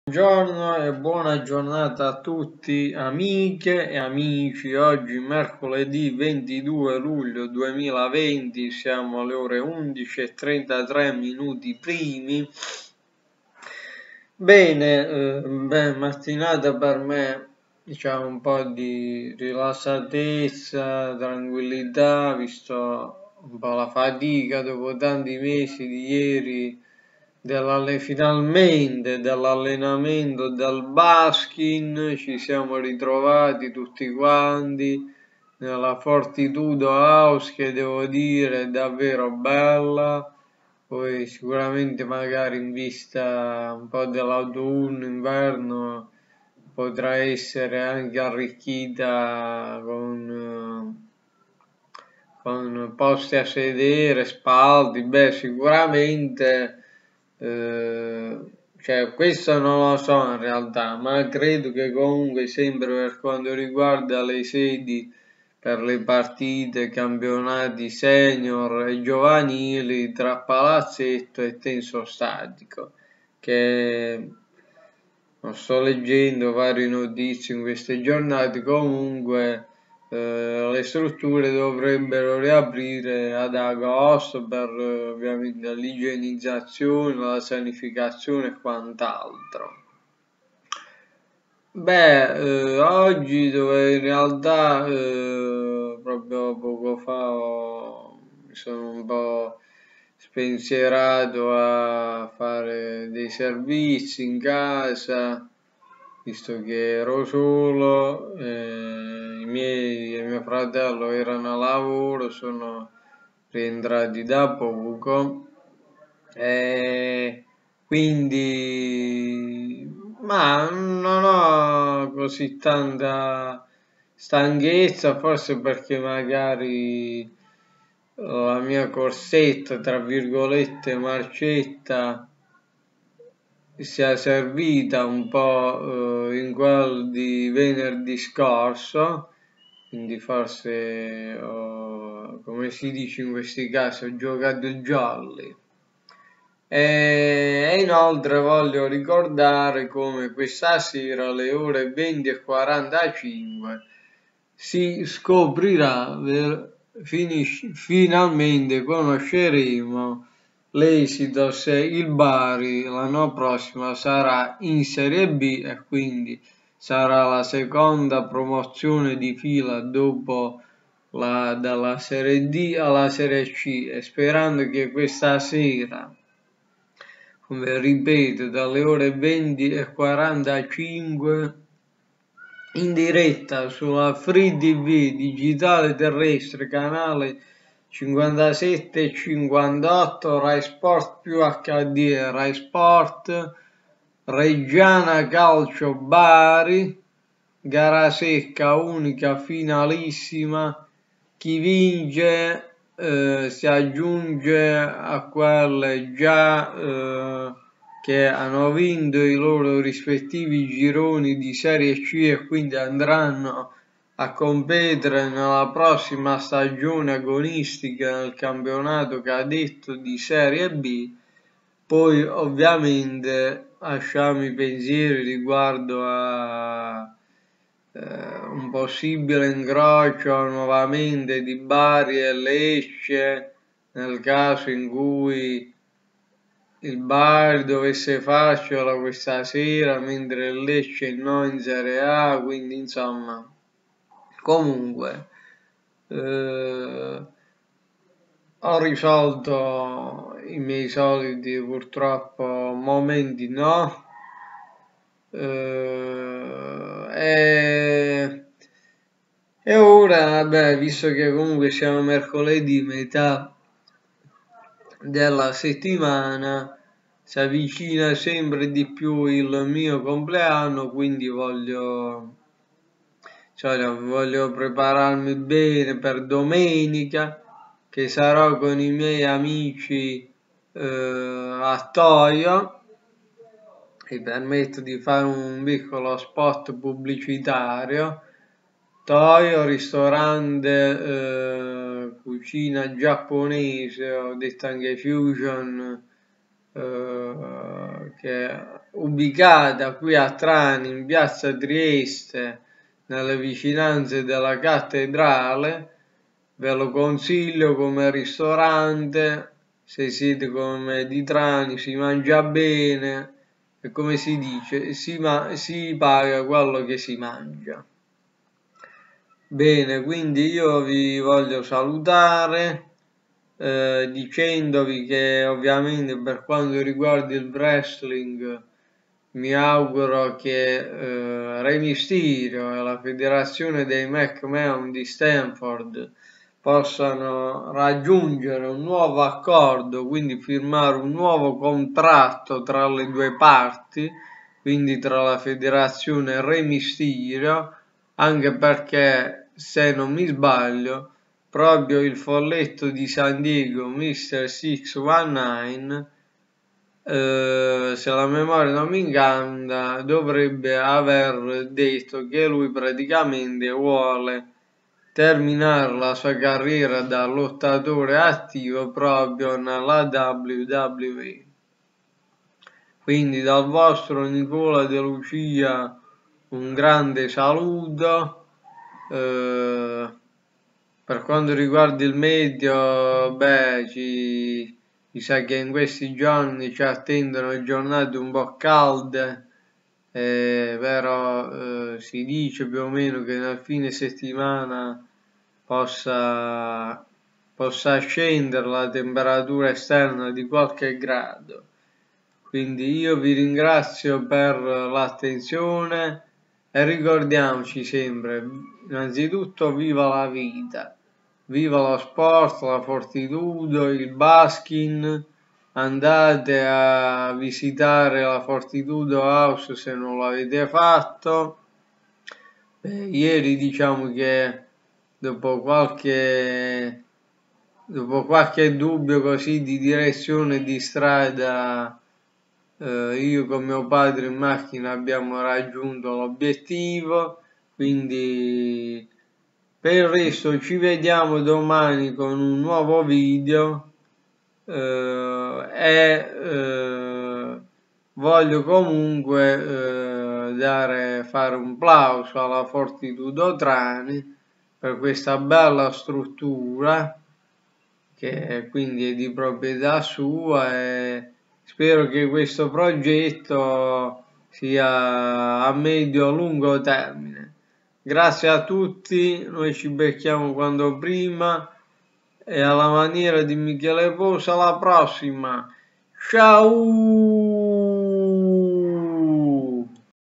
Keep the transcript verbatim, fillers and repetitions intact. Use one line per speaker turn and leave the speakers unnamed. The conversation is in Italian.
Buongiorno e buona giornata a tutti amiche e amici. Oggi mercoledì ventidue luglio duemilaventi, siamo alle ore undici e trentatré minuti primi. Bene, eh, beh, mattinata per me, diciamo un po' di rilassatezza, tranquillità, visto un po' la fatica dopo tanti mesi di ieri dell'alle- finalmente dall'allenamento del baskin, ci siamo ritrovati tutti quanti nella Fortitudo House, che devo dire è davvero bella. Poi sicuramente magari in vista un po' dell'autunno, inverno, potrà essere anche arricchita con, eh, con posti a sedere, spalti. Beh, sicuramente, eh, cioè, questo non lo so in realtà, ma credo che comunque sempre per quanto riguarda le sedi per le partite, campionati senior e giovanili tra palazzetto e tenso statico, che non sto leggendo varie notizie in queste giornate. Comunque eh, le strutture dovrebbero riaprire ad agosto per eh, ovviamente l'igienizzazione, la sanificazione e quant'altro. Beh, eh, oggi dove in realtà eh, proprio poco fa ho- mi sono un po' spensierato a fare dei servizi in casa, visto che ero solo, eh, i miei e mio fratello erano a lavoro, sono rientrati da poco. E quindi, ma non ho così tanta stanchezza, forse perché magari la mia corsetta, tra virgolette, marcetta, sia servita un po' eh, in quel di venerdì scorso, quindi forse, ho, come si dice in questi casi, ho giocato il jolly. E inoltre voglio ricordare come questa sera alle ore venti e quarantacinque si scoprirà, finisci, finalmente conosceremo l'esito se il Bari l'anno prossimo sarà in Serie B e quindi sarà la seconda promozione di fila dopo la, dalla Serie D alla Serie C, e sperando che questa sera, come ripeto, dalle ore venti e quarantacinque in diretta sulla Free T V digitale terrestre, canale cinquantasette e cinquantotto, Rai Sport più acca di e Rai Sport, Reggiana Calcio Bari, gara secca unica finalissima. Chi vince eh, si aggiunge a quelle già eh, che hanno vinto i loro rispettivi gironi di Serie C e quindi andranno a competere nella prossima stagione agonistica nel campionato cadetto di Serie B. Poi ovviamente lasciamo i pensieri riguardo a eh, un possibile incrocio nuovamente di Bari e Lecce, nel caso in cui il Bari dovesse farcela questa sera, mentre il Lecce no in Serie A, quindi insomma, comunque eh, ho risolto i miei soliti purtroppo momenti no. Eh, e, e ora, vabbè, visto che comunque siamo mercoledì, metà della settimana, si avvicina sempre di più il mio compleanno, quindi voglio, cioè, voglio prepararmi bene per domenica, che sarò con i miei amici eh, a Toio. Mi permetto di fare un piccolo spot pubblicitario. Toyo, ristorante, eh, cucina giapponese, ho detto anche fusion, eh, che è ubicata qui a Trani, in piazza Trieste, nelle vicinanze della cattedrale. Ve lo consiglio come ristorante, se siete come di Trani, si mangia bene e, come si dice, si, ma si paga quello che si mangia. Bene, quindi io vi voglio salutare eh, dicendovi che ovviamente per quanto riguarda il wrestling mi auguro che eh, Re Mysterio e la federazione dei McMahon di Stanford possano raggiungere un nuovo accordo, quindi firmare un nuovo contratto tra le due parti, quindi tra la federazione e Re Mysterio, anche perché, se non mi sbaglio, proprio il folletto di San Diego, mister sei diciannove, eh, se la memoria non mi inganna, dovrebbe aver detto che lui praticamente vuole terminare la sua carriera da lottatore attivo proprio nella W W E. Quindi dal vostro Nicola De Lucia un grande saluto. Eh, per quanto riguarda il medio, beh, ci, ci sa che in questi giorni ci attendono giornate un po' calde, eh, però eh, si dice più o meno che nel fine settimana possa, possa scendere la temperatura esterna di qualche grado. Quindi io vi ringrazio per l'attenzione e ricordiamoci sempre, innanzitutto, viva la vita, viva lo sport, la fortitudo, il basking, andate a visitare la Fortitudo House se non l'avete fatto. Eh, ieri diciamo che dopo qualche, dopo qualche dubbio così di direzione di strada, eh, io con mio padre in macchina abbiamo raggiunto l'obiettivo, quindi per il resto ci vediamo domani con un nuovo video eh, e eh, voglio comunque eh, dare, fare un plauso alla Fortitudo Trani per questa bella struttura che quindi è di proprietà sua, e spero che questo progetto sia a medio-lungo termine. Grazie a tutti, noi ci becchiamo quando prima e alla maniera di Michele Posa alla prossima. Ciao!